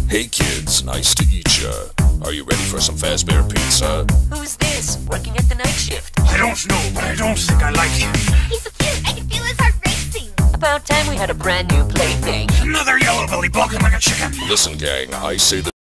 Hey kids, nice to eat ya. Are you ready for some Fazbear pizza? Who's this, working at the night shift? I don't know, but I don't think I like him. He's so cute, I can feel his heart racing. About time we had a brand new plaything. Another yellow belly balking like a chicken. Listen gang, I say that